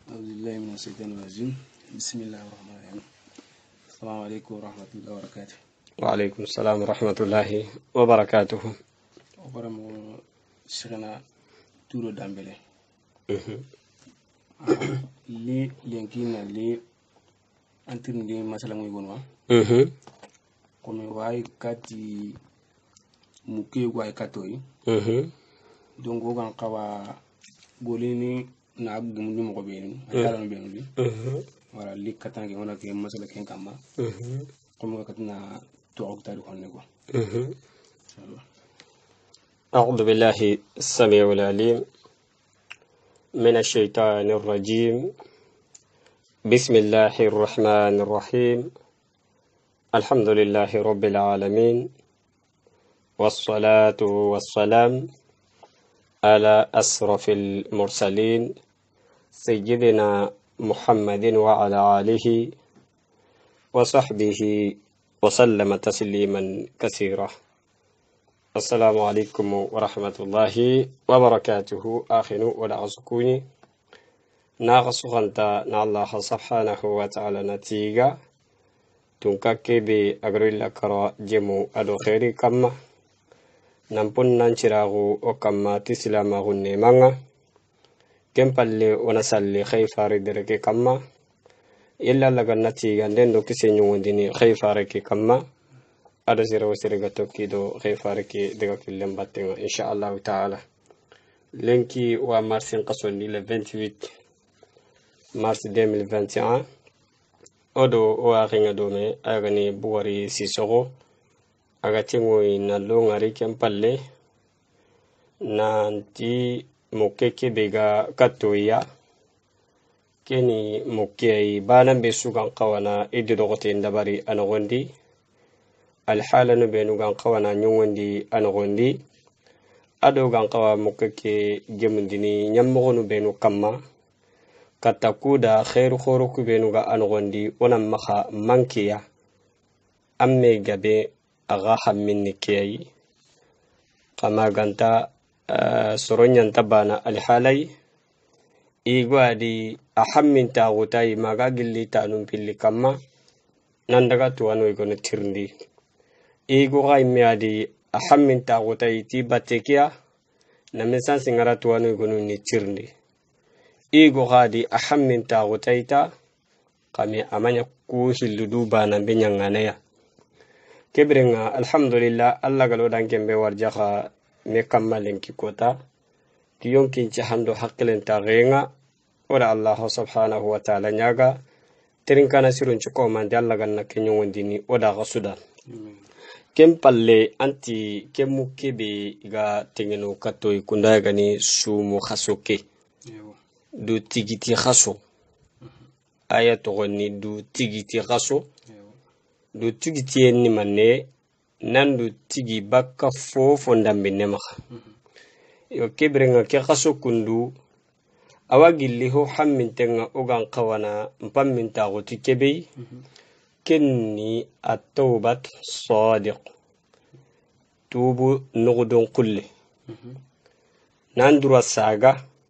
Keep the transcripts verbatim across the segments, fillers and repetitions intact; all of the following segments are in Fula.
أعوذ بالله من الشيطان الرجيم بسم الله الرحمن الرحيم السلام عليكم ورحمة الله وبركاته. وعليكم السلام ورحمة الله وبركاته. وبرم شغنا تورو دامبلي لي لينكينا لي أنتم دي مثلا ويقولوا كم واي كاتي مكي واي كاتوي دونك وغان قوا غوليني ناب غمني مقبين أجالنا بيني ولا لي كاتانجي ولا كي مثلا كين كما كم كاتنا توعك تاريخ النجوا. أعوذ بالله السميع العليم من الشيطان الرجيم. بسم الله الرحمن الرحيم. الحمد لله رب العالمين والصلاة والسلام على أشرف المرسلين سيدنا محمد وعلى آله وصحبه وسلم تسليما كثيرا. السلام عليكم ورحمة الله وبركاته. آخر ولا عزكوني ناقص غنتا نالله سبحانه وتعالى نتيجة تنككي بي أقرل كرا جمو أدو خيري كما نمبن ننشراغو وكما تسلامه النيمانا كمبالي ونسالي خيفاري دركي كما إلا لغا نتيجة لندو كسينيو وديني خيفاري كما ada sira wasira gato kido khayfariki daga killen battenga insha Allah ta'ala lenki wa marsin qasoni le vingt-huit mars deux mille vingt et un odo wa khinga dome agani buwari sisoko aga tingo ina longari kempalle nanti mokeke bega katoya keni mokei bana besugan qawana ididogote ndabari anogondi alhala no benu gan qawana nyongondi anogondi ado gan qawa mukake gemundini nyammo no benu kamma katakuda khairu khoro ku benu ga anogondi ona makha mankiya amme gabe aga hamminni kiyai kama ganta soronyan tabana alhalai igwadi ahammin tagutai maga gilli tanum pilli kamma nan daga tuwano igono tirndi igu gai miadi ahammin tagutai ti batekia na mesan singara tuwano igonu ni tirndi igu gadi ahammin tagutai ta kami amanya ku hilludu bana benyanganaya kebrenga alhamdulillah alla galo dan kembe warjaha me kammalen ki kota ki yonkin ci hando hakkilen ta renga ora allah subhanahu wa ta'ala nyaga tirin kana sirun ci ko man dalla ganna kenyo wondini oda gasuda kem palle anti kemu kebe ga tengeno kato ikunda gani sumu khasoke du tigiti khaso aya to goni du tigiti khaso du tigiti ni manne nan du tigi bakka fofo ndambe nema yo kebrenga ke khaso kundu awagilli ho hammin tenga ogan qawana mpammin tagoti kebe كني التوبة صادق توبو نغدون كله نان دراساغا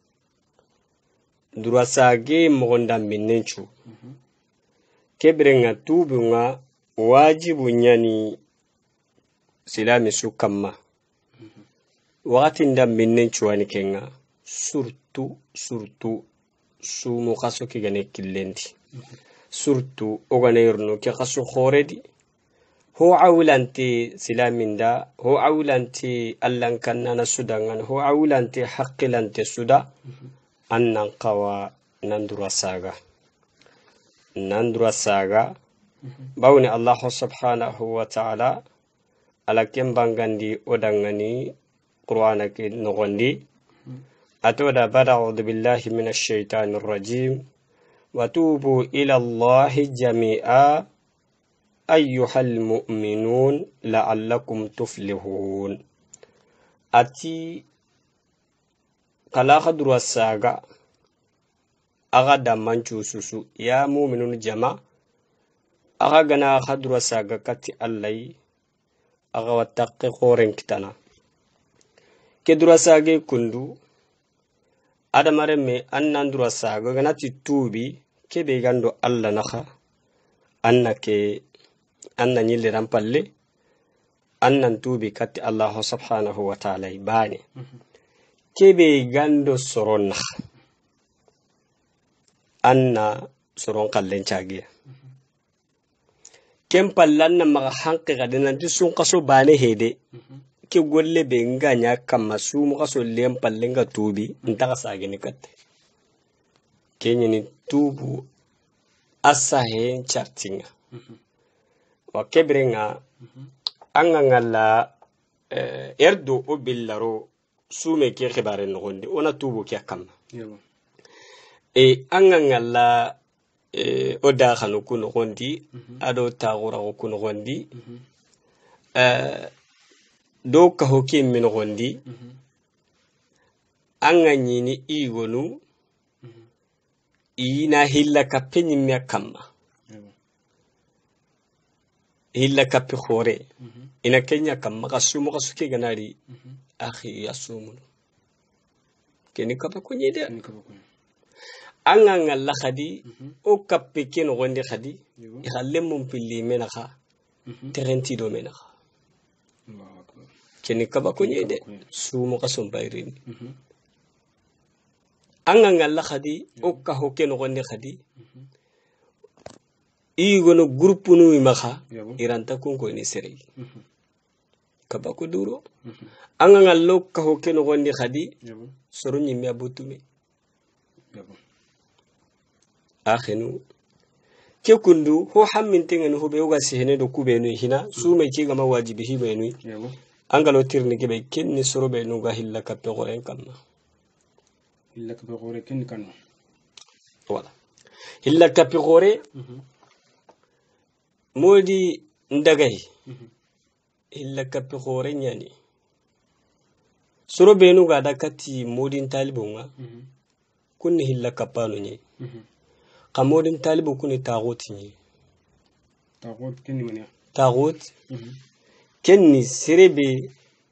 دراساغي مغندام مننشو كبرنا توبنا واجب نياني سلامي سوكما وقتين دام مننشو اني كينا سورتو سورتو سومو خاسو كي غني كيلندي surtout oganayurno ke khasu khoredi ho awlanti silaminda ho awlanti allan kannana sudangan ho awlanti haqqilanti suda annan qawa nandura saga nandura saga bawni allah subhanahu wa ta'ala ala kembangandi odangani qur'ana ke nogondi atoda bada a'udhu billahi minash shaitanir rajim وتوبوا إلى الله جميعا أيها المؤمنون لعلكم تفلحون أتي قلا خدر الساقة أغدا منشو سوسو يا مؤمنون جماعة أغاقنا خدر الساقة كتي اللي أغواتق خورن كتنا كدر الساقة كندو adamare me annandura sago ganati tubi kebe gando alla naha anna ke anna nyille rampalle annan tubi katti Allah subhanahu wa ta'ala ibani kebe gando soronna anna soron kallen chagiya kem pallanna maga hanqi gadena disun qaso bane hede ke golle be nganya kamma sumu qaso lem pallenga tubi ntaka sagini katte kenyini tubu asahe chartinga wa kebrenga anga ngalla erdo o billaro sume ke khibare ngondi ona tubu ke kamma e anga ngalla e oda khanu kuno gondi ado tagura ko kuno gondi euh do ka hoke min gondi anga nyini igonu ina hilla kapeni mi kamma hilla kapi khore ina kenya kamma kasumu kasuke ganari akhi yasumu keni kapa kunyede anga ngalla khadi o kappe ken gonde khadi ikhalle mum pilli menakha terenti do menakha keni kaba kunyede sumu kasum bayrini anga ngalla khadi o ka hoken gonde khadi igono groupe nu makha iranta kunko ni sere kaba ko duro anga ngallo ka hoken gonde khadi sorunyi mi abutume akhenu ke kundu ho hammin tengani ho be yoga sehne do kubenu hina sume ki gama wajibi hibenu angalo tirni ke be kenni sorobe no ga hilla kappe goren kamma hilla kappe gore kenni kanno wala hilla kappe gore modi ndagay hilla kappe gore nyani sorobe no ga dakati modi talibunga kunni hilla kappano nyi قمودن طالب كوني تاغوتني تاغوت كني منيا تاغوت كني سربي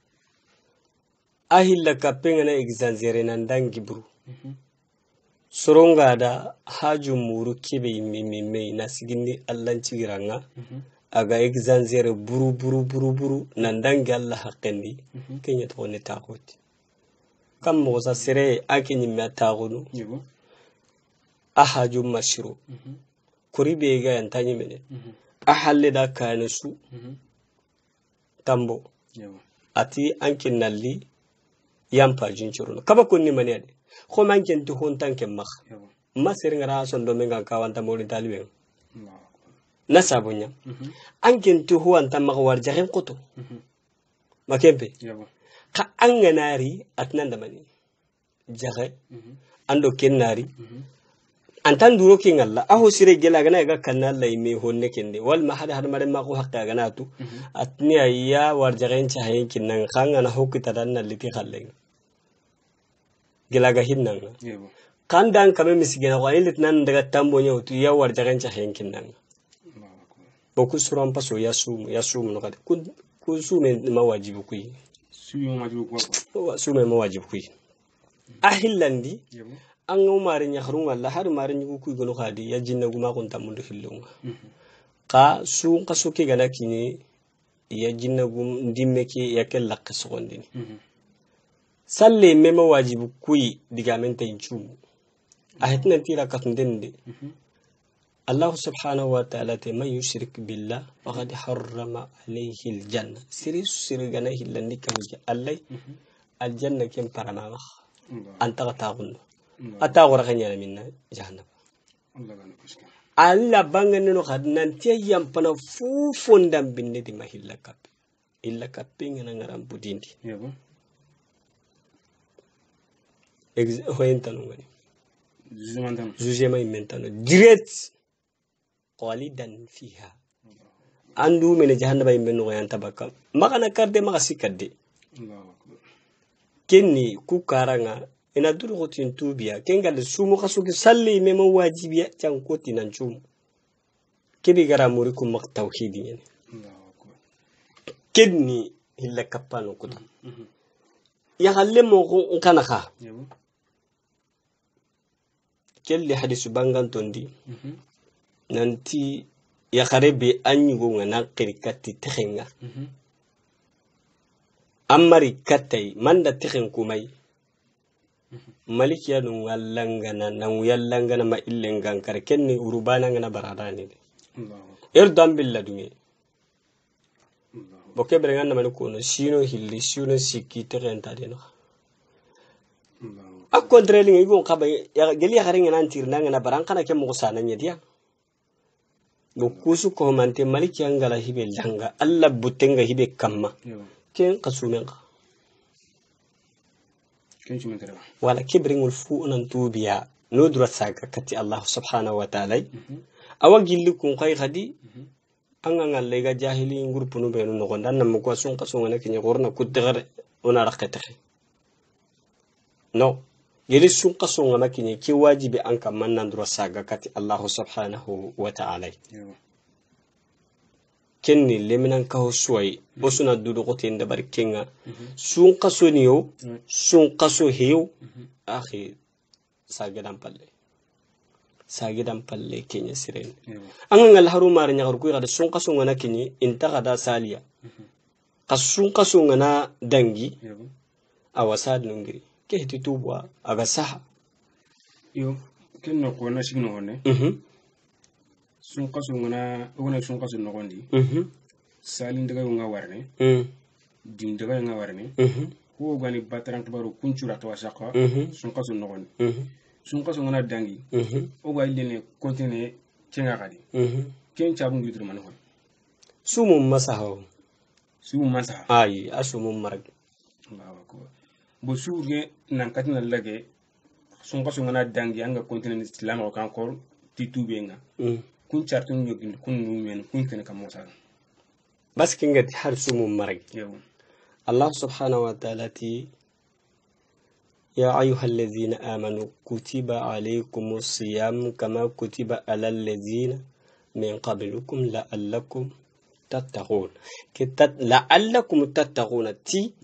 أهلا كابينغنا إكزانزيرين عندن جبرو سرونغا دا حاجو مورو كيبي ميمي مي ناسجيني الله نتيجرانا أغا إكزانزير برو برو برو برو نندن جال حقندي كني توني تاغوت كم موزا سري أكني ما تاغونو ahaju mashru kuri be ga yantanyi mene ahalle da kana su tambo ati ankin nalli yampa jinchuru kaba kunni mane ade ko manken to hon tanke mak masir ngara son do menga kawanta moli talibe nasabunya anken to ho anta mak war jaxen qoto makembe ka anganari atnanda mani jaxe ando kennari antan duro king Allah aho sire gela gana ga kanalla ime honne kende wal ma hada hada mare ma ko hakka gana tu atni ayya war jagain cha hayin kinnan khanga na hokita dan naliti khalle gela ga hinnan kan dan kame misigena ko ilit nan daga tambo nyaw tu ya war jagain cha hayin kinnan boku suran paso ya sum ya sum no kade ku ku sume ma wajibu ku sume ma wajibu ku sume ma wajibu ku ahillandi an umari nyahrun Allah har mari nyugo ku gono khadi ya jinna guma kon tamundu hillunga ka su qaso ke gana kini ya jinna gum ndimme ke ya kel lak sogondini salle mema wajibu kuyi digamente inchu ahetna tira katundende Allah subhanahu wa ta'ala te man yushrik billah faqad harrama alayhi aljanna siri siri gana hillandi kamje Allah aljanna kem parama anta ta gunno ata gora kanya minna jahannam alla bangan no khadnan tiyam pana fu fondam binne di mahilla kap illa kaping na ngaram budindi yebo ex hoyentano ngani jumandam jujema imentano direct qalidan fiha andu mene jahannaba imben no yanta bakam makana karde maka sikadde Allahu akbar kenni ku karanga ina duru gotin tubiya kengal sumu khasuki salli memo wajibiya tan koti nan chum kebi gara muri kum mak tawhidi ne Allahu akbar kenni hilla kapano kuta ya halle mo ko kana kha kelli hadisu bangan tondi nanti ya kharebe anyugo ngana qirikati tikhenga amari katay manda tikhen kumay maliki ya nun wallangana nan yallangana ma illengan kar kenni urubana ngana baradani de erdam billadunge boke brengana maniko no sino hilli sino sikki tikenta de no a controlling igon khaba ya geli ya garinga nan tirna ngana barankana ke mo sana nyediya bo kusu ko mante maliki angala hibe langa alla butenga hibe kamma ken qasumenga ken chumentera wala kibringul fu unan tubiya no dura saka kati Allah subhanahu wa ta'ala awa gilli kun khay khadi anga ngalle ga jahili groupe no benu no gonda nam ko sun qasunga nak ni gorna kudgar ona rakata no yeli sun qasunga makini ki wajibi an kam man dura saka kati Allah subhanahu wa ta'ala kenni leminan kaho suwai osuna dudu kote inda barkenga sun qaso niyo sun qaso hiyo akhi sagedan palle sagedan palle kenya siren anga ngal haru mar nyagar ku gada sun qaso ngana kinyi inta gada saliya qasun qaso ngana dangi awasad nungiri ke hitubwa aga saha yo kenno ko na signo wonne sun qaso ngana wona sun qaso no gondi salin daga nga warne dim daga nga warne ko gani batran tabaru kunchura to wasaka sun qaso no gondi sun qaso ngana dangi o ga ilene kontine cenga kadi ken chabu ngidur man hon sumum masaho sumum masaha ay asumum marag bawa ko bo suuge nan katina lage sun qaso ngana dangi anga kontine islam ko kankor titubenga kun chartun yogin kun numen kun ken kam mosa bas kingati har sumum marag Allah subhanahu wa ta'ala ti يا أيها الذين آمنوا كتب عليكم الصيام كما كتب على الذين من قبلكم لعلكم تتقون كتت لعلكم تتقون تي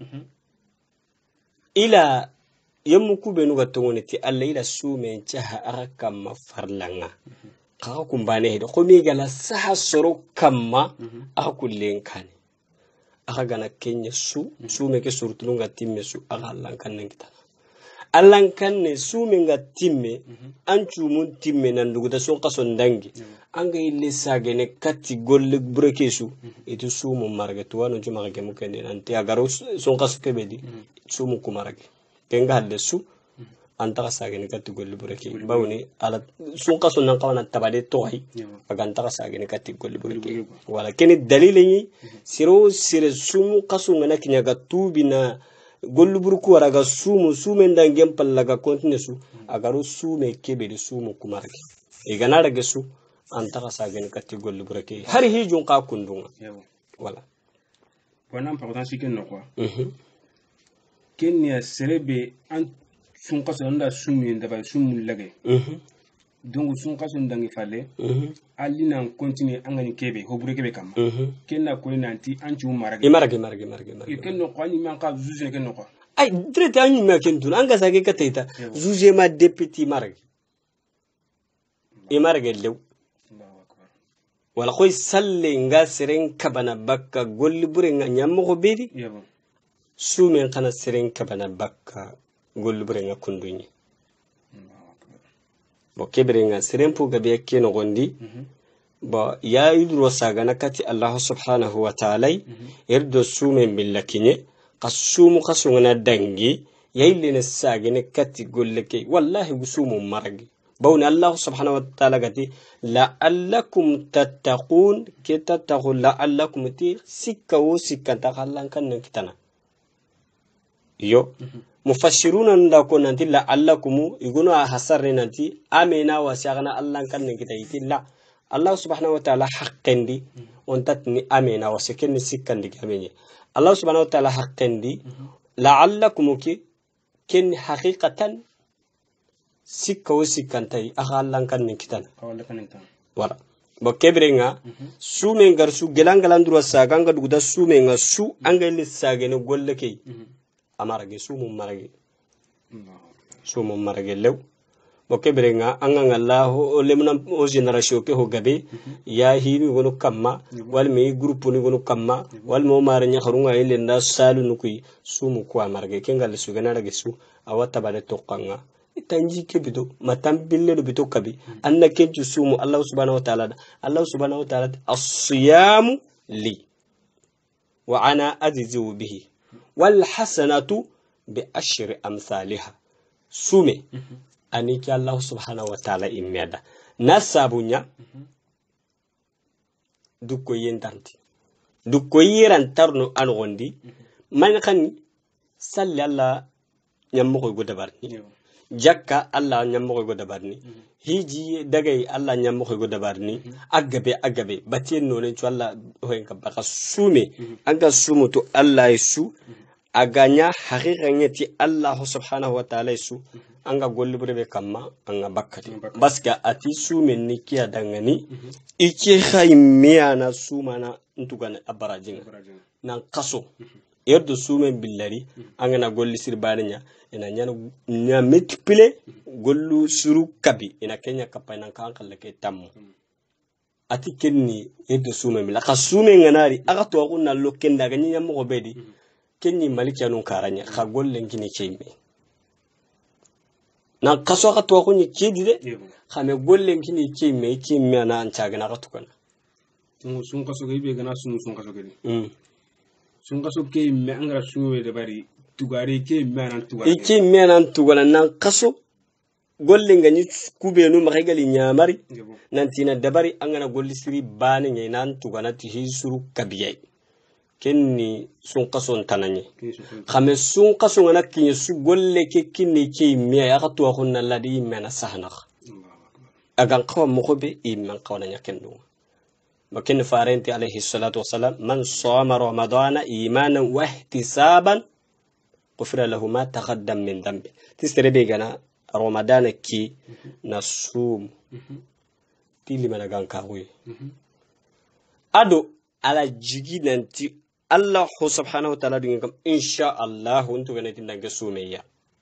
إلى يمكو بنو غتوني تي الله إلى سومن جها أركم فرلنا قاكم بانه دو قومي غلا سها سرو كما أكل لين كان أغانا كينيا سو سومن كي سورتلونغا تيمي سو أغالان كان نكتا allan kanne suminga timme anchu mun timme nan duguda son qason dangi anga ille sagene katti golle brekesu etu sumu marga to wano juma ga mukende nanti agaro son qaso kebedi sumu ku marga kenga halle su anta sagene katti golle breke bawni ala son qason nan qawana tabade toy aga anta sagene katti golle breke wala keni dalile ni siro sire sumu qaso ngana kinya ga tubina gollu burku waraga sumu sumen dangem pallaga continue su agaru sume kebe de sumu kumarke e ganara gesu antaka sagen katti gollu burake har hijun ka kundunga wala bonam pa tan siken no quoi mhm kenya serebe an sun kaso nda sumu ndaba sumu lage mhm donc sun kaso ndangi fale mhm alina continue angani kebe hobure kebe kam kenna ko nanti anchu marage marage marage marage marage kenno ko ani man ka juge kenno ko ay direte anyu ma kentu anga sage kateta juge ma deputy marage e marage lew wala koy salle nga seren kabana bakka golli bure nga nyammo ko bedi sumen kana seren kabana bakka golli bure nga kundunyi bo kebre nga seren pu gabe keno gondi ba ya yidro sagana kati Allah subhanahu wa ta'ala irdo sumen billakinye qassumu qasungana dangi yaylina sagane kati golleke wallahi gusumu maragi bawni Allah subhanahu wa ta'ala gati la'allakum tattaqun kitattaqu la'allakum ti sikka wo sikkanta kallan kan kitana yo mufassiruna nda ko nanti la'allakum igunu hasarre nanti amena wasagana Allah kan kitayti la Allah subhanahu wa ta'ala haqqendi on tatni amena wasakenni sikkandi gamenye Allah subhanahu wa ta'ala haqqendi la'allakum ki ken haqiqatan sikka wo sikkantai akhallan kan kitana wala bo kebrenga sumen gar su gelangalan duro saganga duguda sumen ga su angel sagene golleke amarage su mum marage su mum marage lew boke berenga anga Allah o lemna o generation ke ho gabe ya hinu gono kamma wal me groupe ni gono kamma wal mo mare nya harunga ile nda salu nukui sumu kwa marge kengal su gana rage su awata bale tokkanga tanji ke bido matam bille do bito kabi anna kenju sumu Allah subhanahu wa ta'ala Allah subhanahu wa ta'ala as-siyamu li wa ana ajizu bihi wal hasanatu bi ashri amsalha sume aniki Allah subhanahu wa ta'ala imeda nasabunya dukko yentanti dukko yirantarno anondi man kan salli Allah nyammo ko godabarni jakka Allah nyammo ko godabarni hiji dagay Allah nyammo ko godabarni agabe agabe batien no ne Allah hoyen ka baka sume anga sumutu Allah yesu aganya haqiqa ngeti Allah subhanahu wa ta'ala yesu anga golli burebe kamma anga bakkati baska ati sume ni kiya dangani ike khaymiana sumana ntugana abarajinga nan kaso yerdo sume billari anga na golli sirbaninya ina nyana nya multipler gollu suru kabi ina kenya kapana kan kallake tammo ati kenni yerdo sume mila ka sume nganari aga to kunna lokenda ganya mo bedi kenni maliki non karanya ka golle ngini cheyme na kaso ka to kunni kedi de xame golle ngini cheyme cheyme na ancaga na katukana sun kaso ke be gana sun sun kaso ke mm sun kaso ke me angara suwe de bari tugari ke me nan tugari ke me nan tugana nan kaso golle ngani kubenu maxigali nyamari nan tina dabari angana golli siri bane ngay nan tugana ti hisuru kabiyai kenni sun kaso tananye xame sun kaso ngana kinye su golle ke kinni ke me ya ka to xonna ladi mena sahna agan qaw mo ko be imman qawna nyakendo makin farenti alayhi salatu wassalam man sama ramadana imanan wa ihtisaban qufira lahu ma taqaddam min dhanbi tisrebe gana ramadana ki nasum tili mana ganka wi ado ala jigi nanti Allah subhanahu wa ta'ala dingin kam insha Allah untu gana tindange sumeya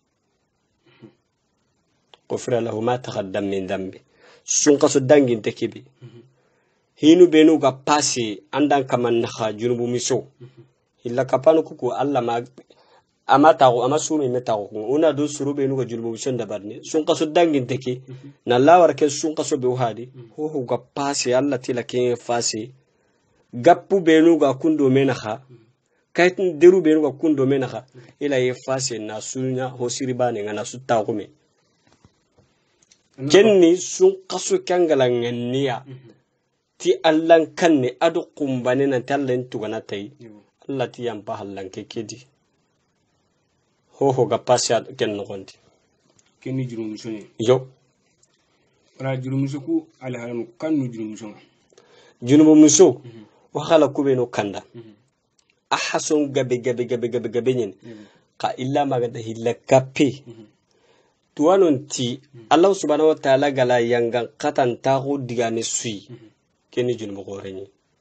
qufira lahu ma taqaddam min dhanbi sun qaso dangin takibi hinu benu ga pasi andan kaman na junubu miso illa kapanu kuku Allah ma amata ko amasume meta ko una do suru benu ga junubu miso ndabarne sun qaso dangin take na lawar ke sun qaso be wadi ho ho ga pasi Allah tila ke fasi gappu benu ga kundo menaha kaitin deru benu ga kundo menaha ila ye fasi na sunya ho siribane ngana sutta ko me kenni sun qaso kangala nganiya ti allan kanne adu kumbane na tallen tugana tai Allah ti yamba hallan ke kedi ho ho ga pasya ken no gondi kenni jurum sone yo ra jurum suku ala halan kanu jurum sone junubu muso wa khala kubeno kanda ahason gabe gabe gabe gabe gabe nyen ka illa magada hilla kape tuwanon ti Allah subhanahu wa ta'ala gala yangan katan tagu digane sui keni junubu gorenyi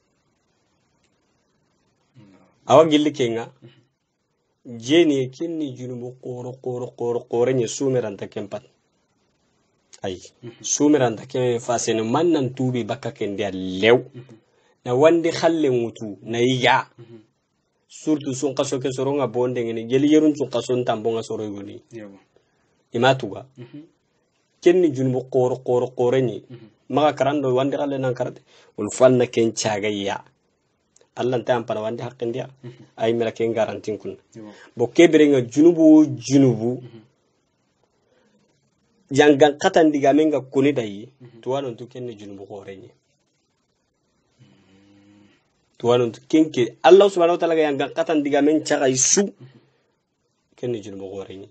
awa gilli kenga jeni kenni junubu qoro qoro qoro qorenyi sumiranta kempat ay sumiranta kem fasene mannan tubi bakka ken dia lew na wandi khalle mutu na ya surtout sun qaso ke soronga bonde ngene geli yerun sun qaso tambonga soro yoni imatuga kenni junubu qoro qoro qorenyi maga karando wandi khalle nan karate ul falna ken chagaya Allah ta ampana wandi haqqin dia ay mela ken garantin kun bo kebrenga junubu junubu jangan katan diga menga kuni dai tuwanon to kenni junubu qorenyi tuwanon to kenke Allah subhanahu wa ta'ala jangan katan diga men chaga isu kenni junubu qorenyi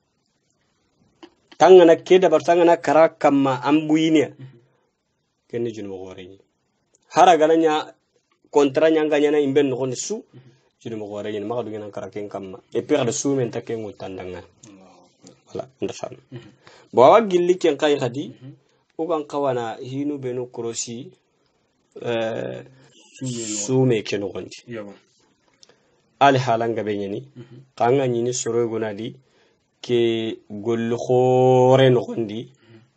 tangana keda barsangana kara kamma ambuyine kenni junubu gorenyi hara gananya kontra nyanga nyana imben no kon su junubu gorenyi maka dugena kara ken kamma e père de su men take ngutandanga wala ndafam bo wa gilli ken kay khadi o kan kawana hinu benu krosi euh su me ken gondi ali halanga be nyini kanga nyini soro gonadi ke gollu khore no gondi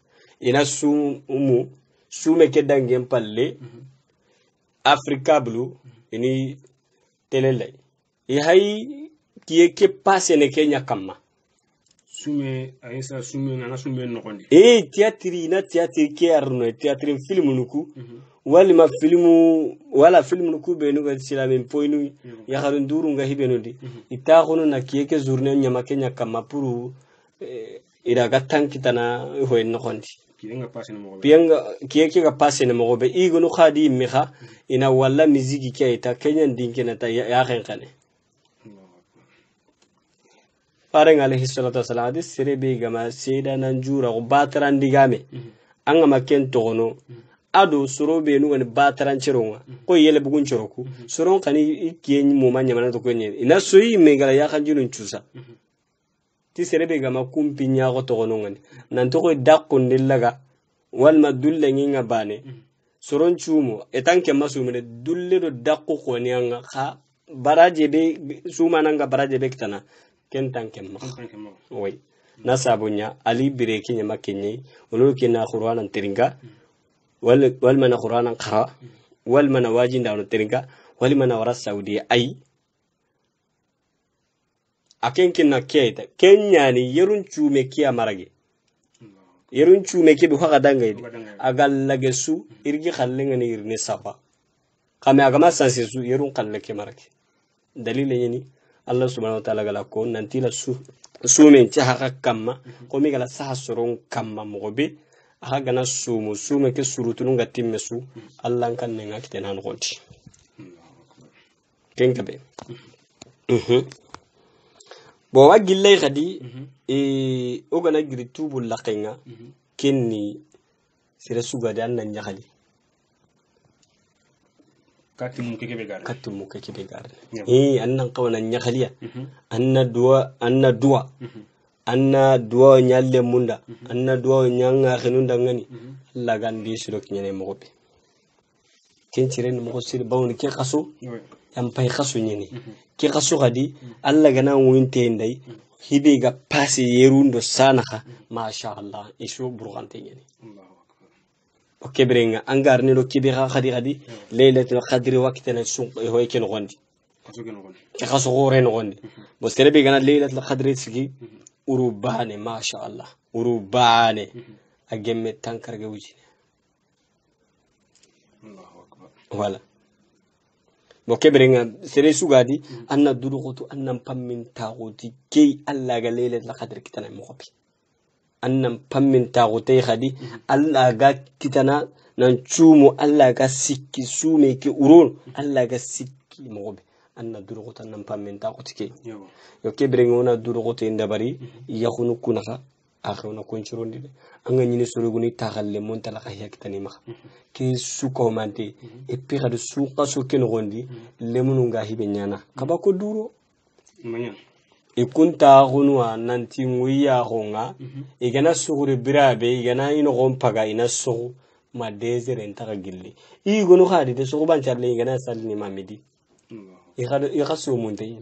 ina sumu sume ke dangen palle Africa Blue ini telele e hay kiye ke passe ne Kenya kamma sume ayesa sume na sume no kondi e théâtre na théâtre ke arno théâtre film nuku wali ma filmu wala film nuku be no ga silamen poinu ya harun duru nga hibeno di ita kono na kiye ke journée nyama Kenya kamma pour ira gatan kitana ho en no kondi kiyenga passe ne mo pianga kiye ke ga passe ne mo be igonu khadi miha ina wala miziki ke ita Kenya dinke na ta ya khankane Faring alaihi salatu wasalam hadis serebe gama seda nan jura ko batran digame anga maken tono ado sorobe nu woni batran cironga ko yele bugun ciroku soron kani kiyen mo manya mana to ko nyen ina soyi me gala ya kanjunun cusa ti serebe gama kumpi nya ko to no ngani nan to ko dakko ndillaga wal ma dulle nginga bane soron cuumo etanke masumene dulle do dakko ko nyanga kha baraje be suma nanga baraje be kitana kentan kemma oui na sabunya ali bireki nyama kenyi wolo kena qur'anan teringa wal wal mana qur'anan qara wal mana wajinda on teringa wal mana wara saudi ay aken kinna keta kenya ni yerun chume kiya marage yerun chume ke bi hoga dangay agal lagesu irgi khallenga ni irne sapa kame agama sansesu yerun khallake marage dalile yani Allah subhanahu wa ta'ala gala ko nanti la su sumen ci haka kamma ko mi gala sa soron kamma mo be aka gana sumu sume ke surutun ga timme su Allah kan ne ngakite nan gonti kenga be mhm bo wagille khadi e o gana giri tubul laqinga kenni sira suga dan nan nyakhali katimu keke gar katimu keke gar eh annan kawana nyakhaliya anna duwa anna duwa anna duwa nyalle munda anna duwa nyanga khinunda ngani Allah gandi siro kinyane mo be ken ciren mo sir bawni ke khaso am pay khaso nyini ke khaso gadi Allah gana winte ndai hibe ga passe yerundo sanaha ma sha Allah isu burgante nyini okebrenga angar ni lo kibira khadi khadi laylatul qadri waqtana sun hoy ken gondi ke khaso gore no gondi bo serebe gana laylatul qadri sigi urubane ma sha Allah urubane agemme tankar ga wuji Allahu akbar wala bo kebrenga sere sugadi anna duruqtu annam pammin taqoti kay Allah ga laylatul qadri kitana mo xobi annam pammin taqotay khadi Allah ga kitana nan chumu Allah ga sikki sume ke urun Allah ga sikki mo xobi anna duruqtu annam pammin taqoti kay yo kebrenga ona duruqtu indabari yakhunu kunaka akhona konchirondi anga nyini soroguni taxalle montala khaya kitani ma ke suko mante e pira de suqa so ken gondi lemunu nga hibe nyana kaba ko duro manya e kunta gonwa nanti nguya honga e gana sugure birabe e gana ino gompaga ina sugu ma desere ntaka gilli i gonu khadi de sugu bancharle e gana salni mamedi e khado e khaso monte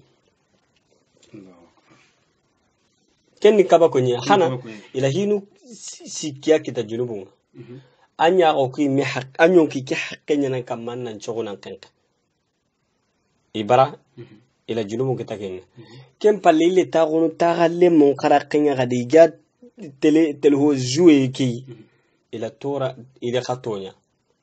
kenni kaba ko nya hana ila hinu sikia kita junubu anya ko ki mi hak anyon ki ki hakkenya nan kam man nan chogo nan kanka ibara ila junubu kita kenga kem palile ta gonu ta galle mon khara kenya gadi ga tele tele ho jouer ki ila tora ila khatonya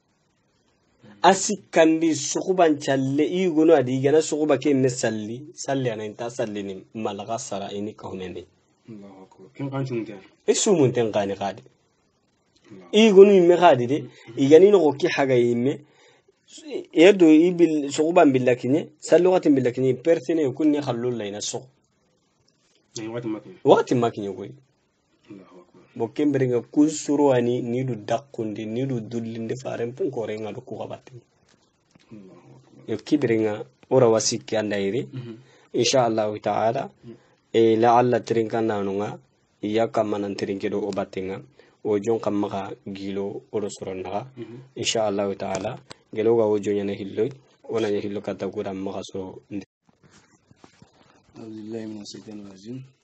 asikandi sukuban challe i gonu adi gana sukuba ke mesalli salli anan ta salli ni malaga sara ini ka hunene Allahu akbar ken kan chunte isu mun ten qani qadi i gonu mi qadi de i gani no ki haga yimme yedo ibil sukuban billakinye sallugatin billakinye persene kunni khallul layna su ni wati makinye wati makinye koy Allahu akbar bo kemberinga kusuru ani ni du dakkundi ni du dullinde faren pun ko renga do ku qabati Allahu akbar yo kibringa ora wasiki andairi insha Allah ta'ala e la'alla trinkan nanunga iya kamanan trinke do obatenga o jon kamma gilo oro soronnaga insha Allah ta'ala gelo ga o jonya na hilloy wona ya hillo kata gura ma so Alhamdulillah min shaitanir rajim